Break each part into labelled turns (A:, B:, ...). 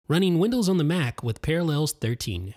A: Running Windows on the Mac with Parallels 13.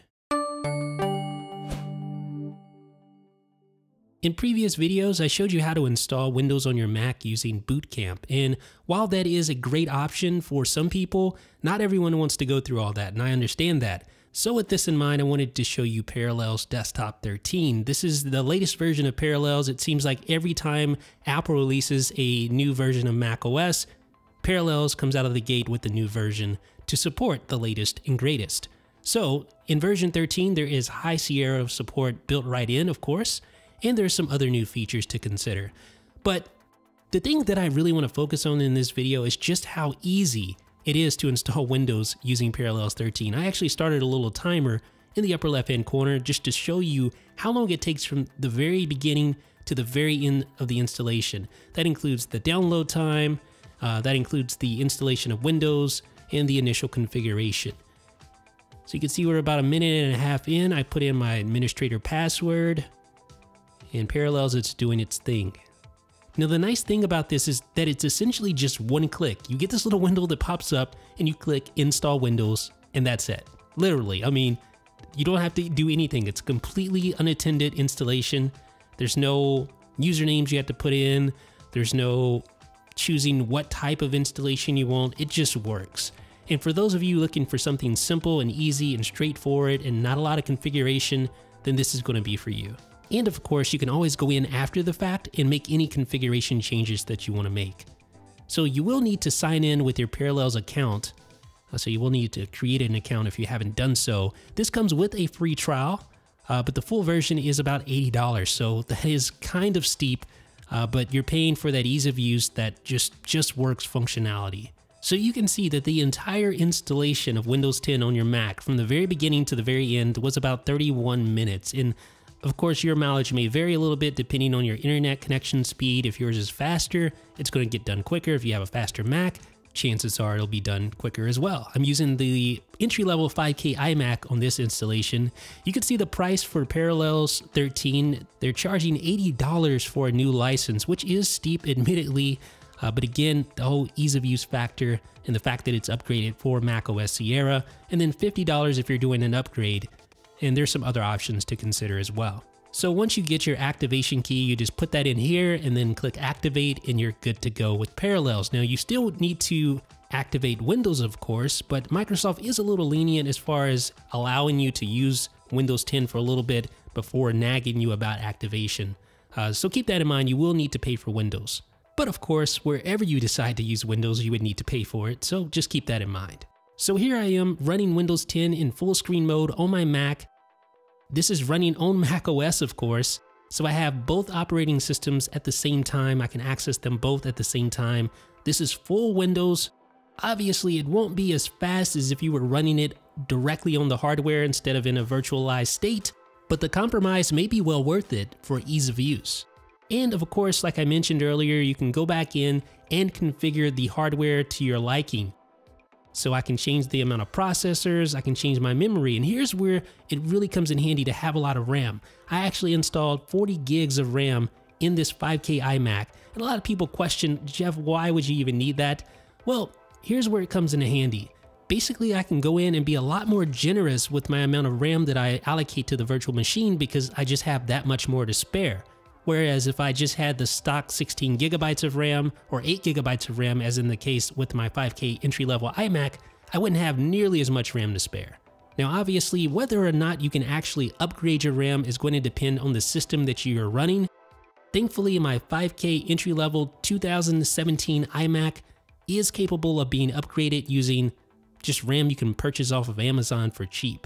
A: In previous videos, I showed you how to install Windows on your Mac using Boot Camp, and while that is a great option for some people, not everyone wants to go through all that, and I understand that. So with this in mind, I wanted to show you Parallels Desktop 13. This is the latest version of Parallels. It seems like every time Apple releases a new version of macOS, Parallels comes out of the gate with the new version to support the latest and greatest. So in version 13, there is High Sierra support built right in, of course, and there's some other new features to consider. But the thing that I really want to focus on in this video is just how easy it is to install Windows using Parallels 13. I actually started a little timer in the upper left-hand corner just to show you how long it takes from the very beginning to the very end of the installation. That includes the download time, that includes the installation of Windows, and the initial configuration. So you can see we're about a minute and a half in. I put in my administrator password, and Parallels, it's doing its thing. Now the nice thing about this is that it's essentially just one click. You get this little window that pops up and you click install Windows and that's it. Literally, I mean, you don't have to do anything. It's completely unattended installation. There's no usernames you have to put in. There's no choosing what type of installation you want. It just works. And for those of you looking for something simple and easy and straightforward and not a lot of configuration, then this is going to be for you. And of course, you can always go in after the fact and make any configuration changes that you want to make. So you will need to sign in with your Parallels account. So you will need to create an account if you haven't done so. This comes with a free trial, but the full version is about $80. So that is kind of steep, but you're paying for that ease of use that just works functionality. So you can see that the entire installation of Windows 10 on your Mac from the very beginning to the very end was about 31 minutes. And of course, your mileage may vary a little bit depending on your internet connection speed. If yours is faster, it's going to get done quicker. If you have a faster Mac, chances are it'll be done quicker as well. I'm using the entry-level 5K iMac on this installation. You can see the price for Parallels 13. They're charging $80 for a new license, which is steep, admittedly. But again, the whole ease of use factor and the fact that it's upgraded for macOS Sierra, and then $50 if you're doing an upgrade. And there's some other options to consider as well. So once you get your activation key, you just put that in here and then click activate and you're good to go with Parallels. Now you still need to activate Windows, of course, but Microsoft is a little lenient as far as allowing you to use Windows 10 for a little bit before nagging you about activation. So keep that in mind, you will need to pay for Windows. But of course, wherever you decide to use Windows, you would need to pay for it, so just keep that in mind. So here I am running Windows 10 in full screen mode on my Mac. This is running on macOS, of course, so I have both operating systems at the same time. I can access them both at the same time. This is full Windows. Obviously, it won't be as fast as if you were running it directly on the hardware instead of in a virtualized state, but the compromise may be well worth it for ease of use. And of course, like I mentioned earlier, you can go back in and configure the hardware to your liking. So I can change the amount of processors, I can change my memory, and here's where it really comes in handy to have a lot of RAM. I actually installed 40 gigs of RAM in this 5K iMac, and a lot of people question, Jeff, why would you even need that? Well, here's where it comes in handy. Basically, I can go in and be a lot more generous with my amount of RAM that I allocate to the virtual machine because I just have that much more to spare. Whereas if I just had the stock 16 gigabytes of RAM or 8 gigabytes of RAM, as in the case with my 5K entry-level iMac, I wouldn't have nearly as much RAM to spare. Now obviously, whether or not you can actually upgrade your RAM is going to depend on the system that you are running. Thankfully, my 5K entry-level 2017 iMac is capable of being upgraded using just RAM you can purchase off of Amazon for cheap.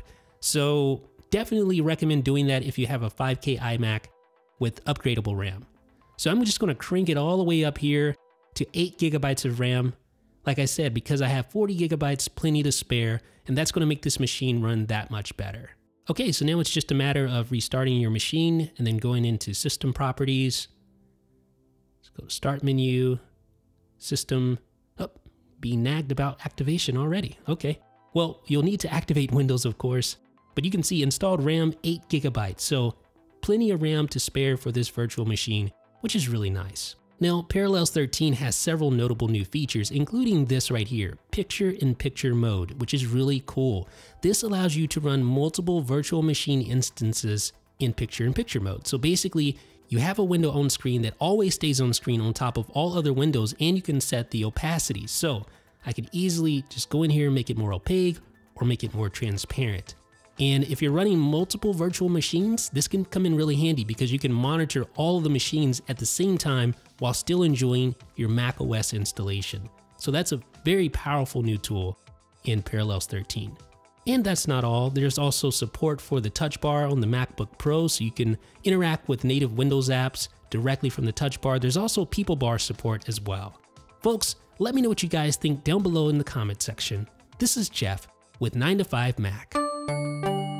A: So definitely recommend doing that if you have a 5K iMac with upgradable RAM. So I'm just going to crank it all the way up here to 8 gigabytes of RAM. Like I said, because I have 40 gigabytes, plenty to spare, and that's going to make this machine run that much better. Okay, so now it's just a matter of restarting your machine and then going into System Properties. Let's go to Start menu, System. Oh, being nagged about activation already. Okay, well, you'll need to activate Windows, of course, but you can see installed RAM 8 gigabytes. So plenty of RAM to spare for this virtual machine, which is really nice. Now, Parallels 13 has several notable new features, including this right here, picture-in-picture mode, which is really cool. This allows you to run multiple virtual machine instances in picture-in-picture mode. So basically, you have a window on screen that always stays on screen on top of all other windows, and you can set the opacity. So I could easily just go in here and make it more opaque or make it more transparent. And if you're running multiple virtual machines, this can come in really handy because you can monitor all of the machines at the same time while still enjoying your macOS installation. So that's a very powerful new tool in Parallels 13. And that's not all. There's also support for the touch bar on the MacBook Pro, so you can interact with native Windows apps directly from the touch bar. There's also People Bar support as well. Folks, let me know what you guys think down below in the comment section. This is Jeff with 9to5Mac.